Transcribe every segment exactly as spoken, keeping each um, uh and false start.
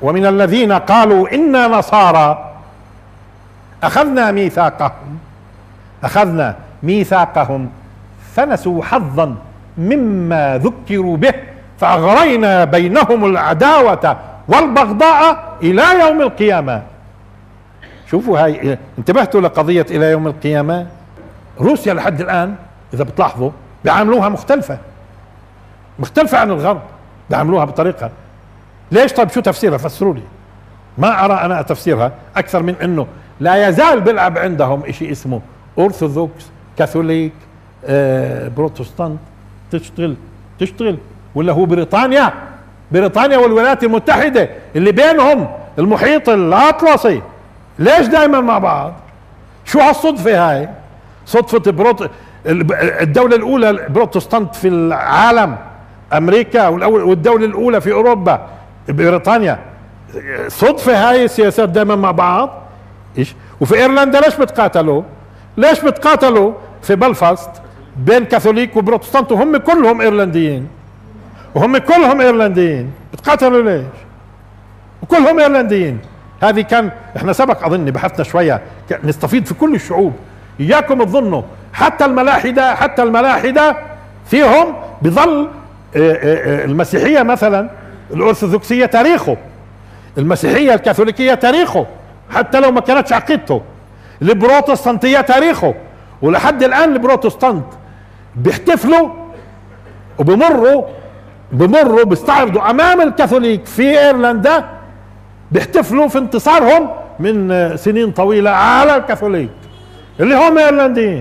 ومن الذين قالوا إنا نصارى أخذنا ميثاقهم أخذنا ميثاقهم فنسوا حظا مما ذكروا به فأغرينا بينهم العداوة والبغضاء إلى يوم القيامة. شوفوا هاي، انتبهتوا لقضية إلى يوم القيامة؟ روسيا لحد الآن إذا بتلاحظوا بيعاملوها مختلفة مختلفة عن الغرب، بيعاملوها بطريقة. ليش؟ طيب شو تفسيرها؟ فسروا لي. ما أرى أنا تفسيرها أكثر من أنه لا يزال بيلعب عندهم إشي اسمه أرثوذكس، كاثوليك، آه، بروتستانت، تشتغل تشتغل ولا هو بريطانيا بريطانيا والولايات المتحدة اللي بينهم المحيط الأطلسي، ليش دائما مع بعض؟ شو هالصدفة هاي؟ صدفة بروت... الدولة الأولى بروتستانت في العالم أمريكا، والدولة الأولى في أوروبا بريطانيا، صدفة هاي السياسات دائما مع بعض؟ إيش؟ وفي إيرلندا ليش بتقاتلوا؟ ليش بتقاتلوا في بلفاست بين كاثوليك وبروتستانت وهم كلهم إيرلنديين وهم كلهم إيرلنديين بتقاتلوا ليش؟ وكلهم إيرلنديين. هذه كان احنا سبق اظن بحثنا شويه، نستفيد في كل الشعوب. اياكم تظنوا حتى الملاحده حتى الملاحده فيهم بظل المسيحيه مثلا الارثوذكسيه تاريخه، المسيحيه الكاثوليكيه تاريخه حتى لو ما كانتش عقيدته، البروتستانتيه تاريخه، ولحد الان البروتستانت بيحتفلوا وبمروا بمروا بيستعرضوا امام الكاثوليك في ايرلندا، بيحتفلوا في انتصارهم من سنين طويلة على الكاثوليك اللي هم ايرلنديين.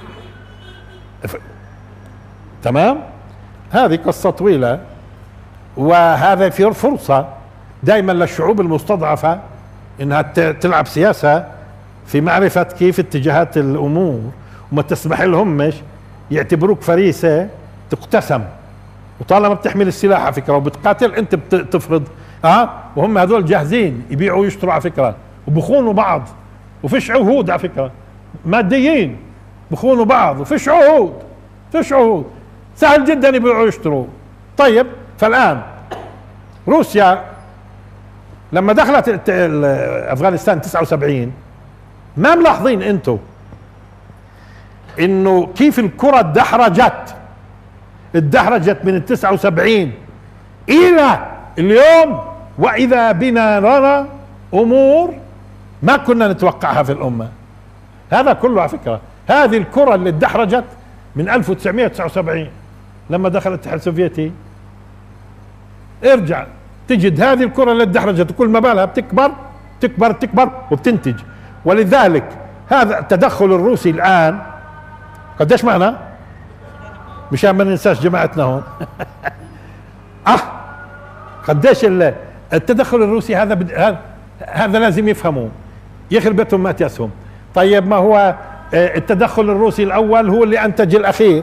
تمام؟ هذه قصة طويلة، وهذا في فرصة دائما للشعوب المستضعفة انها تلعب سياسة في معرفة كيف اتجاهات الامور، وما تسمح لهمش يعتبروك فريسة تقتسم، وطالما بتحمل السلاح على فكرة وبتقاتل انت بتفرض اه وهم هذول جاهزين يبيعوا ويشتروا على فكره، وبخونوا بعض وفيش عهود على فكره، ماديين بخونوا بعض وفيش عهود فيش عهود سهل جدا يبيعوا ويشتروا. طيب فالان روسيا لما دخلت افغانستان تسعة وسبعين، ما ملاحظين انتم انه كيف الكره اتدحرجت اتدحرجت من ال تسعة وسبعين الى اليوم، واذا بنا نرى امور ما كنا نتوقعها في الامه. هذا كله على فكره، هذه الكره اللي اتدحرجت من ألف وتسعمئة وتسعة وسبعين لما دخل الاتحاد السوفيتي، ارجع تجد هذه الكره اللي اتدحرجت كل ما بالها بتكبر تكبر تكبر وبتنتج. ولذلك هذا التدخل الروسي الان قديش معنا؟ مشان ما ننساش جماعتنا هون اه قديش التدخل الروسي هذا بد... هذا لازم يفهموا، يخرب بيتهم ما تيسهم. طيب ما هو التدخل الروسي الاول هو اللي انتج الاخير،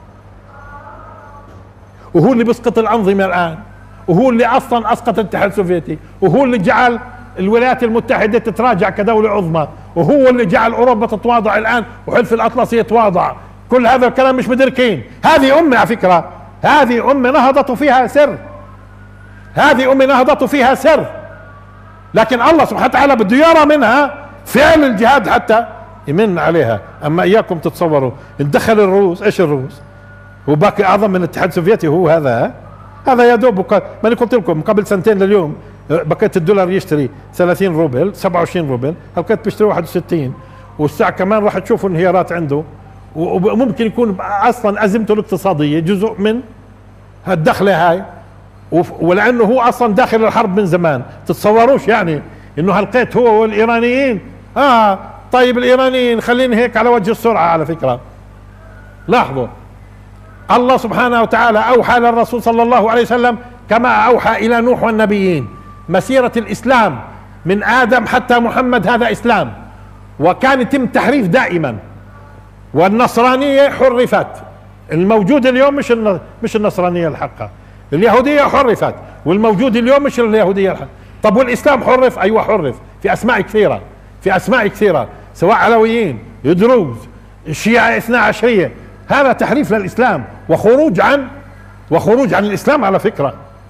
وهو اللي بيسقط الانظمه الان، وهو اللي اصلا اسقط الاتحاد السوفيتي، وهو اللي جعل الولايات المتحده تتراجع كدوله عظمى، وهو اللي جعل اوروبا تتواضع الان وحلف الاطلسي يتواضع. كل هذا الكلام مش مدركين. هذه امه على فكره، هذه امه نهضت فيها سر، هذه امه نهضت فيها سر، لكن الله سبحانه وتعالى بده يرى منها فعل الجهاد حتى يمن عليها. اما اياكم تتصوروا دخل الروس، ايش الروس؟ هو باقي اعظم من الاتحاد السوفيتي؟ هو هذا هذا يا دوب. ماني قلت لكم قبل سنتين لليوم بقيت الدولار يشتري ثلاثين روبل سبعة وعشرين روبل، بقيت بيشتري واحد وستين، والساعه كمان راح تشوفوا انهيارات عنده، وممكن يكون اصلا ازمته الاقتصاديه جزء من هالدخله هاي، ولانه هو اصلا داخل الحرب من زمان. تتصوروش يعني انه هلقيت هو والايرانيين اه طيب الايرانيين خلينا هيك على وجه السرعه. على فكره لاحظوا الله سبحانه وتعالى اوحى للرسول صلى الله عليه وسلم كما اوحى الى نوح والنبيين، مسيره الاسلام من ادم حتى محمد هذا اسلام، وكان يتم تحريف دائما، والنصرانيه حرفت. الموجود اليوم مش مش النصرانيه الحقه، اليهوديه حرفت، والموجود اليوم مش اليهوديه الحقه. طب والاسلام حرف؟ ايوه حرف في اسماء كثيره، في اسماء كثيره، سواء علويين، دروز، الشيعة اثنا عشرية. هذا تحريف للاسلام وخروج عن وخروج عن الاسلام على فكره.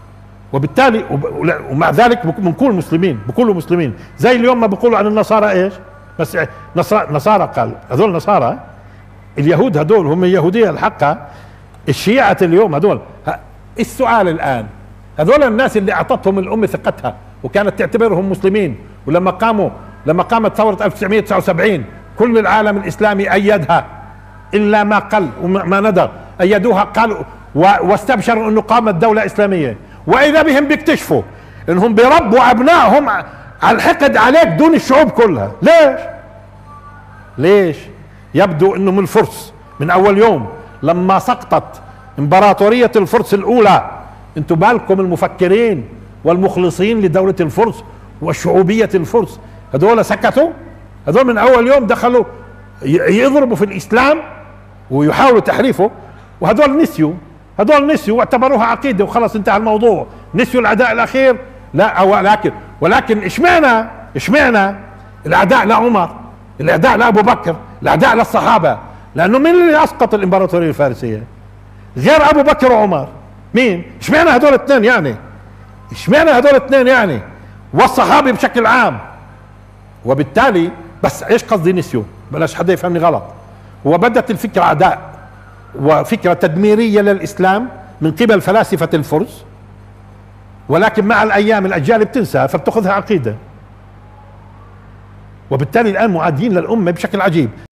وبالتالي ومع ذلك بنكون مسلمين، بقولوا مسلمين زي اليوم ما بقولوا عن النصارى ايش؟ بس نصارى, نصارى قال هذول نصارى، اليهود هذول هم اليهودية الحقة، الشيعة اليوم هذول. السؤال الآن، هذول الناس اللي أعطتهم الأمة ثقتها وكانت تعتبرهم مسلمين، ولما قاموا لما قامت ثورة ألف وتسعمئة وتسعة وسبعين كل العالم الإسلامي أيدها إلا ما قل وما ندر، أيدوها قالوا واستبشروا أنه قامت دولة إسلامية، وإذا بهم بيكتشفوا أنهم بيربوا أبنائهم على الحقد عليك دون الشعوب كلها. ليش؟ ليش؟ يبدو أنه من الفرس من أول يوم لما سقطت امبراطورية الفرس الأولى، انتم بالكم المفكرين والمخلصين لدولة الفرس وشعوبية الفرس هذول سكتوا؟ هذول من أول يوم دخلوا يضربوا في الإسلام ويحاولوا تحريفه، وهذول نسيوا، هذول نسيوا واعتبروها عقيدة وخلص انتهى الموضوع، نسيوا العداء الأخير. لا ولكن ولكن اشمعنى اشمعنى الأعداء لعمر، الأعداء لأبو بكر، الأعداء للصحابة؟ لأنه مين اللي أسقط الإمبراطورية الفارسية غير أبو بكر وعمر؟ مين؟ اشمعنى هذول الاثنين يعني؟ اشمعنى هذول الاثنين يعني؟ والصحابة بشكل عام. وبالتالي بس ايش قصدي نسيوا؟ بلاش حدا يفهمني غلط. وبدت الفكرة عداء وفكرة تدميرية للإسلام من قبل فلاسفة الفرس، ولكن مع الأيام الأجيال بتنسى فبتأخذها عقيدة، وبالتالي الآن معادين للأمة بشكل عجيب.